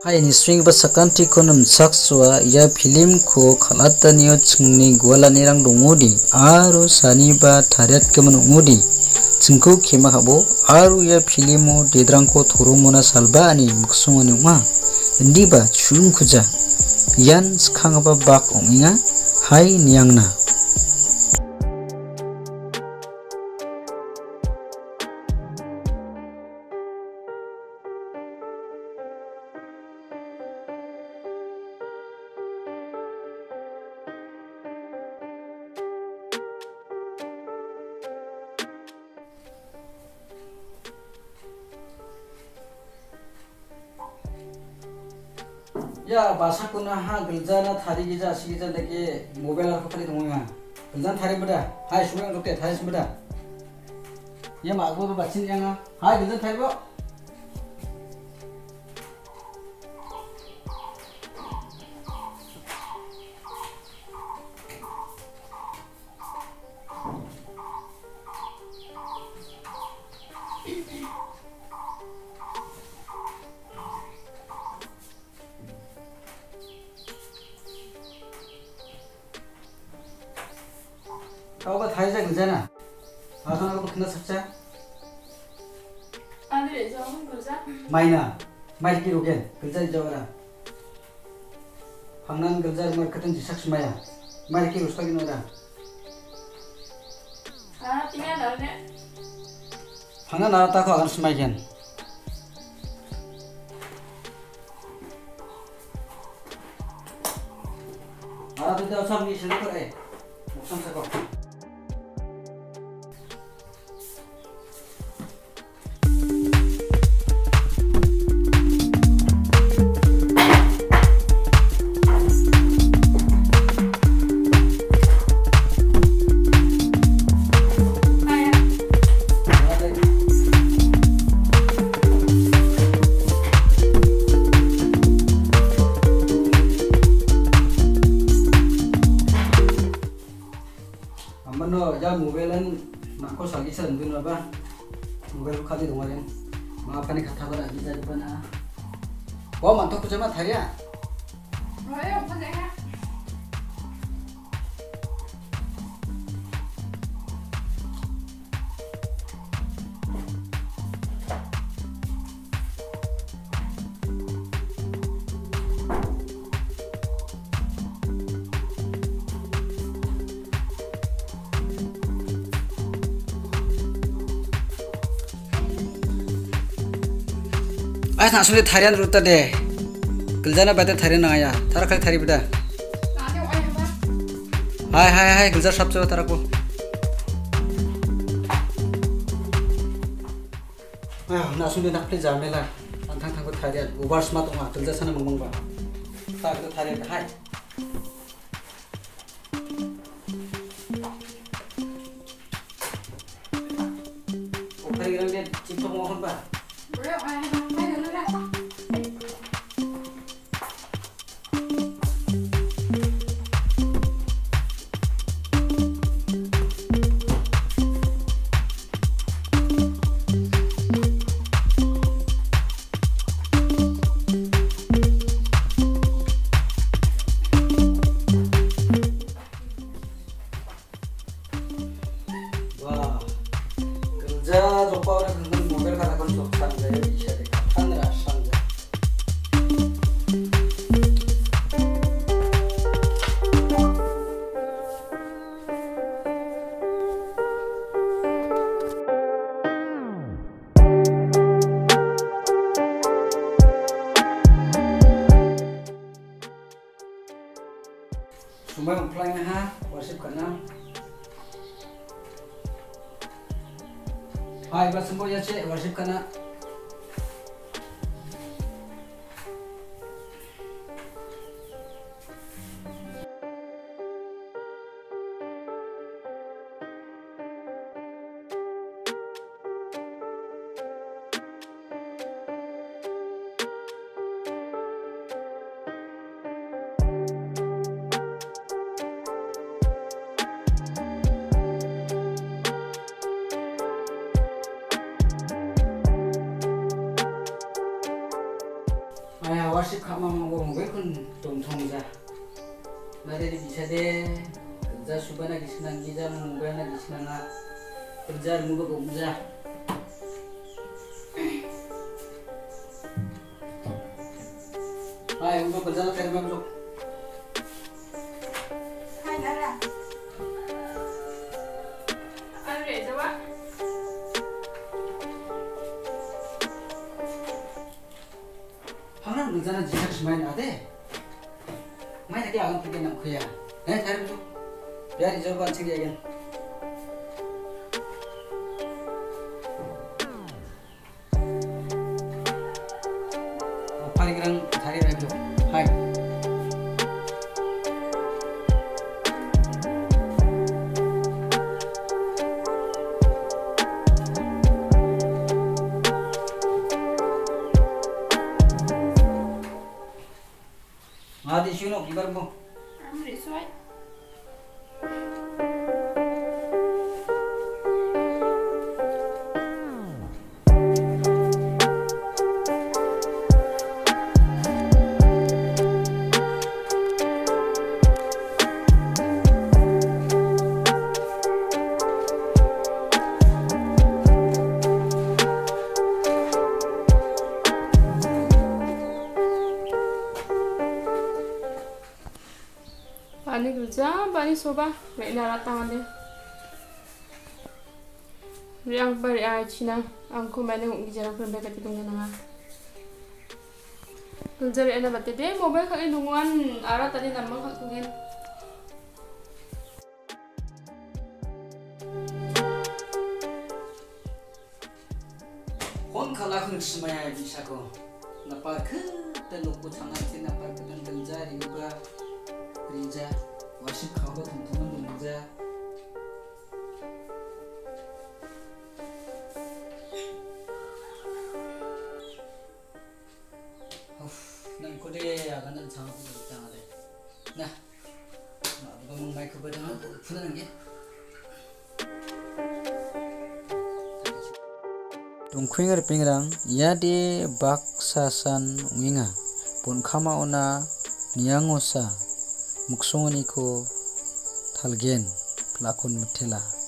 Hai ni swing ba sakanti konam sakswa ya filmko khalatanio chingni gwalani rang dongodi aro saniba tariat kemen ongodi chingko kema habo aro ya filmo Dedrangko Toromona salba ani miksonge ongma indiba chulung kuja yan skangaba bak onginga hai niangna. Ya basak kuna ha geljana thari gija sigija deke mobile ko khali donga geljan thari beda hai sungang rote thari beda ya magbo ba bacin yang hai geljan thari bo kau ba thai ja geljana akan aku kena saksa Ande jangan kerja. maina mai ki rogen geljan jawara hangnan geljar marketing jisak semaya mai ki rustagi nora Ah, tinggal nalnya. hangnan nata ko akan semayan tu dah sam ni selekor muksang sakok. Amano ya mobilan nako sagi sandun apa mobil kali dongarin maafkan kata bara bisa di mana oh mantok cuma tharia Ayo, mana ya? nak sulit tarian ruta deh geljana bate tarian nangaya tara kali tari beda Ada apa? hai geljar sabjo taraku nak sulit nak pli jamela antang tangko tarian ubar smart onga geljar sana mangmang ba tak itu tarian hai ukari orang dia cipta mohon ba Bro, ayo dulu dah. wah geljar lupa orang dengan mobil katakan suksan gaya bisa dikatakan rasan Sumbai mempelai ha worship kana hai ba sembo ya ce worship kana Ayah wasip kama mau bekun dong thongja. Mari bisa deh kerja subana kisnang gija mubana kisnanga kerja muga gomja. Hai untuk kerja lah terima masuk. Hai Dara. Ano rin, coba? Hanggang nungzana jisak semain ade. Main lagi akan pergi nak kuya. Terima masuk. Biar jawaban segi aja. Paling kerang cari lagi. Hai. Adi sino kibar mo. Ano rin, suway? Pani kerja, pani soba, baik darah tangan deh. Riang beri air Cina, angku mana mungkin jarang pernah berkat itu ngenanga. Kerja riang dapat deh, mobil kali nungguan arah tadi nambah kak tungin. Kon kalah semaya bisa ko. Napa ke teluk tangan sih napa ke kerja juga. Kerja, wasip kau teman-teman kerja. Nang kode akan dan sangat bertang ada. Nah, ngomong baik kepada aku, punan lagi. Dongkuingar pingrang, ya de bak sasan winga, pun kama ona niangosa. Miksonge ko talgen pilakon mitela.